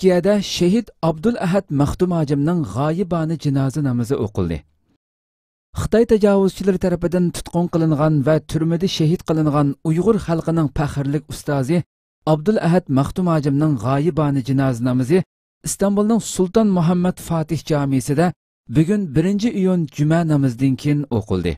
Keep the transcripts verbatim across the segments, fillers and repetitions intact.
Turkiyada Şehit Abdul Ahad Maxtumajimning g'oyibona janoza namozi o'qildi. Xitoy tajovuzchilari tarafidan tutqun qilingan va turmada shahid qilingan Uyg'ur xalqining faxrlik ustozi Abdul Ahad Maxtumajimning g'oyibona janoza namozi İstanbulning Sultan Muhammad Fatih jamisida bugun birinchi iyun juma namozidan keyin o'qildi.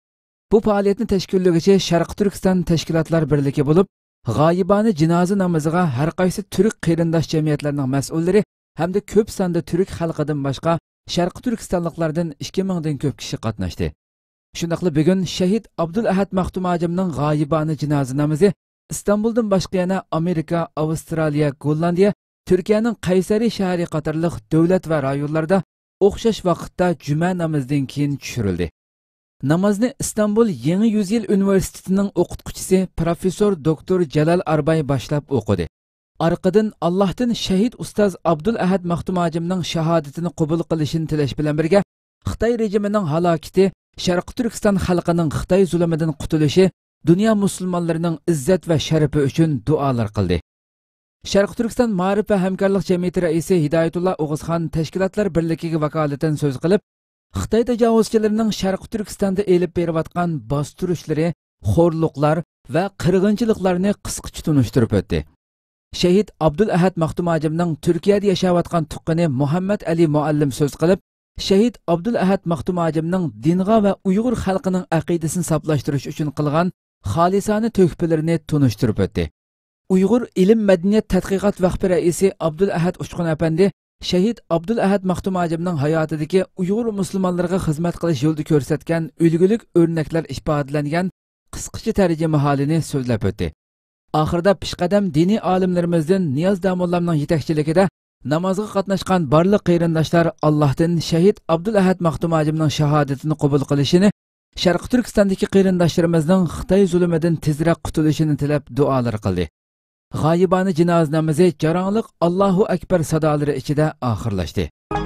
Bu faoliyatni tashkillovchi Sharq Turkiston tashkilotlar birligi bo'lib, g'oyibona janoza namoziga har qaysi turk qarindosh jamiyatlarining mas'ullari hamda ko'p sonda turk xalqidan boshqa Sharq Turkistonliklardan ikki mingdan ko'p kishi qatnashdi. Shundaqla bugun shahid Abdul Ahad Maxtumajimning g'oyibona janoza namozi İstanbuldan boshqa yana Amerika, Avstraliya, Gollandiya, Turkiyaning Qaysari shahri qatorliq davlat va rayonlarda o'xshash vaqtda juma namozidan keyin tushirildi. Namozni İstanbul Yangi yüz yil universitetining o'qituvchisi professor doktor Jalal Arbay boshlab o'qidi. Arqadan Allohdan shahid ustoz Abdul Ahad Maxtumajimning shahodatini qabul qilishini tilash bilan birga Xitoy rejimining halokati, Sharq Turkiston xalqining Xitoy zulmidan qutulishi, dunyo musulmonlarining izzat va sharafi uchun duolar qildi. Sharq Turkiston Ma'rif va hamkorlik jamiyati raisi Hidoyatulloh O'g'izxon tashkilotlar birligiga vakolatan so'z qilib, Xitoy tajovuzchilarining Sharq Turkistonda elib berayotgan bostirishlari, xo'rliqlar va qirg'inchiliklarni qisqacha tunishtirib o'tdi. Shahid Abdul Ahad Maxtumajimning Turkiyada yashayotgan tuqqani Muhammad Ali Muallim so'z qilib, Shahid Abdul Ahad Maxtumajimning dinga va Uyg'ur xalqining aqidasini saqlashtirish uchun qilgan xolisona tuhfalarini tunishtirib o'tdi. Uyg'ur ilm madaniyat tadqiqot vaqti raisi Abdul Ahad Uchqun apandi Shahid Abdul Ahad Maxtumajimning hayotidagi Uyg'ur musulmonlarga xizmat qilish yo'lida ko'rsatgan ulgulik o'rnaklar ifodalangan qisqacha tarjima holini so'zlab o'tdi. Oxirida pishqadam diniy olimlarimizdan Niyoz Damullamning yetakchiligida namozga qatnashgan barliq qarindoshlar Allohdan Shahid Abdul Ahad Maxtumajimning shahodatini qabul qilishini, Sharq Turkistondagi qarindoshlarimizning Xitoy zulmidan tezroq qutulishini tilab duolar qildi. G'oyibona janoza namozi jarangliq Allohu akbar sadolari ichida oxirlashdi.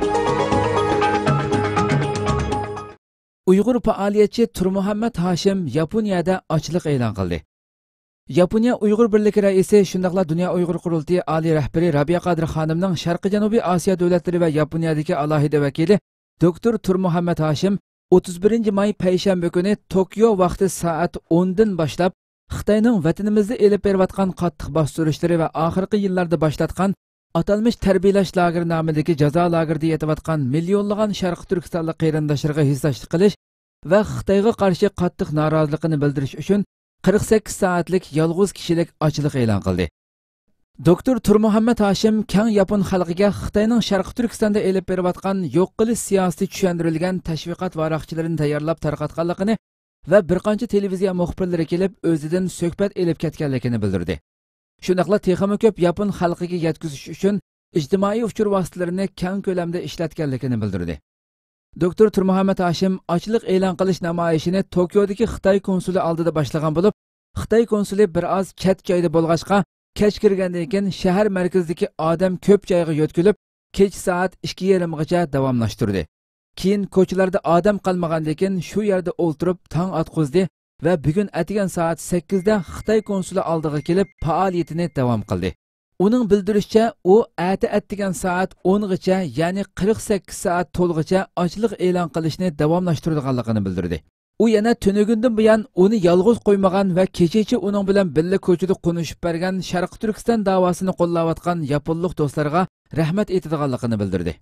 Uyg'ur faoliyatchi Turmuhammad Hashim Yaponiyada ochliq e'lon qildi. Yaponiya Uyg'ur birligi raisi shundaqla Dunyo Uyg'ur qurultiyi oliy rahbari Rabiya Qodir xonimning Sharqiy Janubiy Osiyo davlatlari va Yaponiyadagi alohida vakili doktor Turmuhammad Hashim o'ttiz birinchi may payshanba kuni Tokio vaqti soat o'n dan boshlab Xitoyning vatanimizda elib berayotgan qattiq bostirishlari va oxirgi yillarda boshlatgan atalmish tarbiyalash lageri nomidagi jazo lagerida yetayotgan millionlagan Sharq Turkistonlik qarindoshlarga hissashlik qilish va Xitoyga qarshi qattiq noroziligini bildirish uchun qirq sakkiz soatlik yolg'iz kishilik ochliq e'lon qildi. Doktor Turmuhammad Hashim kang yapon xalqiga Xitoyning Sharq Turkistonda elib berayotgan yo'q qilish siyosati tushuntirilgan tashviqot varaqchilarini tayyorlab tarqatganligini va bir qancha televiziya muxbirlari kelib o'zidan suhbat elib ketganligini bildirdi. Shundaqla texmi ko'p yapon xalqiga yetkazish uchun ijtimoiy uchur vositalarini keng ko'lamda ishlatganligini bildirdi. Doktor Turmuhammad Hashim ochliq e'lon qilish namoyishini Tokiodagi Xitoy konsuli oldida boshlagan bo'lib, Xitoy konsuli bir oz chet joyda bo'lg'achqa kech kirgandan keyin shahar markazidagi odam ko'p joyga yo'tkilib, kech soat ikki yarim gacha davomlashtirdi. Keyin ko'chalarda odam qolmagandan keyin shu yerda o'ltirib tong otqizdi va bugun atigan soat sakkizda Xitoy konsuli oldiga kelib faoliyatini davom qildi. Uning bildirishicha, u ati atigan soat o'n gacha, ya'ni qirq sakkiz soat to'lg'icha ochliq e'lon qilishni davomlashtirganligini bildirdi. U yana tunugundan buyon uni yolg'iz qo'ymagan va kechacha uning bilan birga ko'chada qo'nishib bergan Sharq Turkiston davosini qo'llayotgan yaponlik do'stlarga rahmat etadiganligini bildirdi.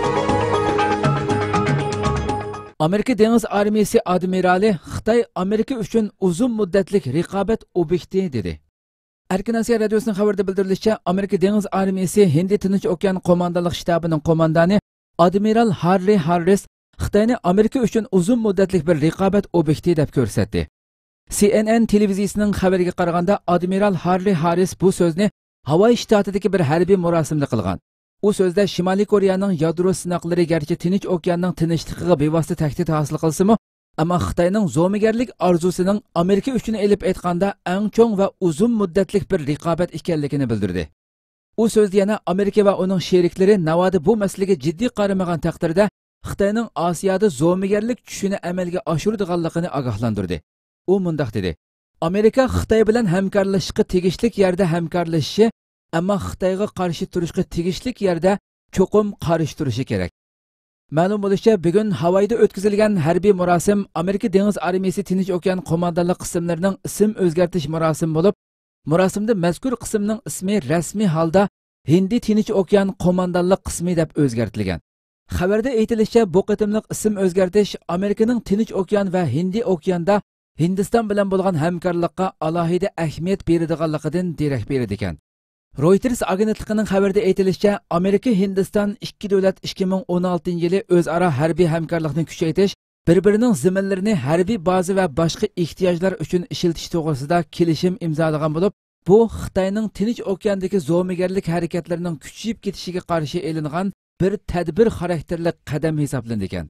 Amerika dengiz armiyasi admirali Xitoy Amerika uchun uzun muddatlik raqobat obyekti dedi. Erkin Asiya radiosining xabarida bildirilishicha, Amerika dengiz armiyasi Hind Tinch okean qo'mondonlik shtabining qo'mondoni admiral Harry Harris Xitoyni Amerika uchun uzun muddatlik bir raqobat obyekti deb ko'rsatdi. C N N televiziyasining xabariga qaraganda admiral Harry Harris bu so'zni Havay shtatidagi bir harbiy marosimda qilgan. U so'zda Shimoliy Koreyaning yadro sinoqlari garchi Tinch okeanning tinchligiga bevosita tahdid hosil qilsa-mu, ammo Xitoyning zo'migarlik orzusining Amerika uchun elib aytganda eng cho'ng va uzun muddatlik bir raqobat ekanligini bildirdi. U so'zda yana Amerika va uning sheriklari navoda bu masalaga jiddiy qaramagan taqdirda Xitoyning Osiyoda zo'migarlik tushini amalga oshiradiganligini ogohlantirdi. U mundaq dedi: Amerika Xitoy bilan hamkorlashishga tegishli yerda hamkorlashishi ammo Xitoyga qarshi turishga tegishlik yerda cho'qim qarshi turishi kerak. Ma'lum bo'lishicha, bugun Havayda o'tkazilgan harbiy marosim Amerika dengiz armiyasi Tinch okean qo'mondonlik qismlarining ism o'zgartirish marosimi bo'lib, marosimda mazkur qismning ismi rasmiy holda Hindi Tinch okean qo'mondonlik qismi deb o'zgartirilgan. Xabarda aytilishicha, bu qitimliq ism o'zgartirish Amerikaning Tinch okean va Hindi okeanda Hindiston bilan bo'lgan hamkorlikqa alohida ahamiyat beradiganligidan derak beradi ekan. Reuters agentligining xabarida aytilishicha, Amerika Hindiston ikki davlat ikki ming o'n oltinchi yili o'zaro harbiy hamkorlikni kuchaytirish, bir-birining ziminlarini harbiy baza va boshqa ehtiyojlar uchun ishiltish to'g'risida kelishim imzolagan bo'lib, bu Xitoyning Tinch okeandagi zo'migarlik harakatlarining kuchayib ketishiga qarshi elingan bir tadbir xarakterli qadam hisoblanadi ekan.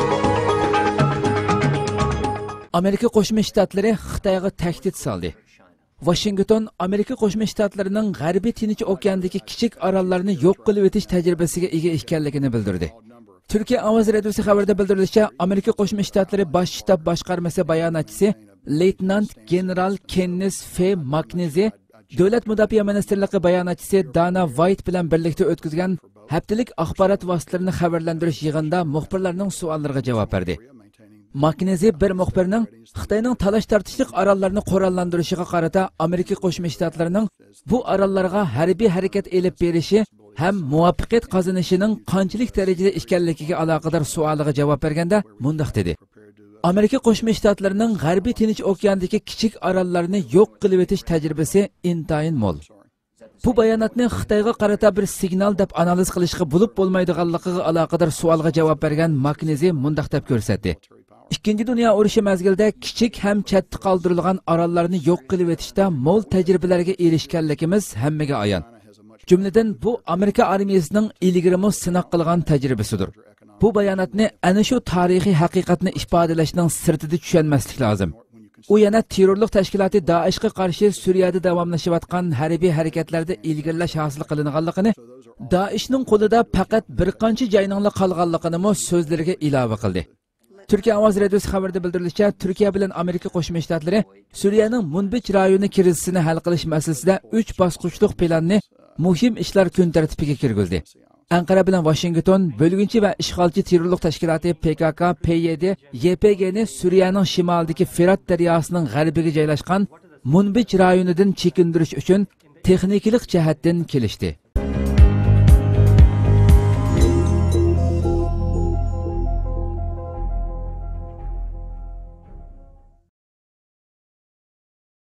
Amerika Qo'shma Shtatlari Xitoyga tahdid soldi. Washington Amerika Qo'shma Shtatlarining G'arbiy Tinch okeandagi kichik orollarni yo'q qilib o'tish tajribasiga ega ekanligini bildirdi. Turkiya ovoz radiosi xabarida bildirilishicha, Amerika Qo'shma Shtatlari bosh shtab boshqarmasi bayonotchisi Leytenant General Kenneth F. McKenzie, Davlat mudofaa ministrligi bayonotchisi Dana White bilan birlikda o'tkazgan haftalik axborot vositalarini xabarlantirish yig'inida muxbirlarning savollariga javob berdi. McKenzie bir muxbirning Xitoyning talash tortishlik orollarni qurollantirishiga qarata Amerika Qo'shma Shtatlarining bu orollarga harbiy harakat elib berishi ham muvaffaqiyat qozonishining qanchalik darajada ekanligiga aloqador savoliga javob berganda mundaq dedi. Amerika Qo'shma Shtatlarining G'arbiy Tinch okeandagi kichik orollarni yo'q qilib o'tish tajribasi intayin mo'l. Bu bayonotni Xitoyga qarata bir signal deb analiz qilishga bo'lib bo'lmaydiganligiga aloqador savolga javob bergan McKenzie mundaq deb ko'rsatdi. Ikkinchi dunyo urushi mazgilida kichik ham chetda qoldirilgan orollarni yo'q qilib o'tishda mo'l tajribalarga erishganligimiz hammaga ayon. Jumladan bu Amerika armiyasining ilgirimi sinoq qilgan tajribasidir. Bu bayonotni ana shu tarixiy haqiqatni ifodalashning sirtida tushunmaslik lozim. U yana terrorlik tashkiloti Daeshga qarshi Suriyada davomlashayotgan harbiy harakatlarda ilgirlash hosil qilinganligini, Daeshning qo'lida faqat bir qancha joyning qolganligini mo so'zlariga ilova qildi. Turkiya ovoz radiosi xabarida bildirilishicha, Turkiya bilan Amerika Qo'shma Shtatlari Suriyaning Munbij rayoni krizisini hal qilish masalasida uch bosqichli planni muhim ishlar kun tartibiga kirgizdi. Ankara bilan Washington bo'lgunchi va ishg'olchi terrorlik tashkiloti P K K, P Y D, Y P G ni Suriyaning shimolidagi Firat daryosining g'arbiga joylashgan Munbij rayonidan chekindirish uchun texnikalik jihatdan kelishdi.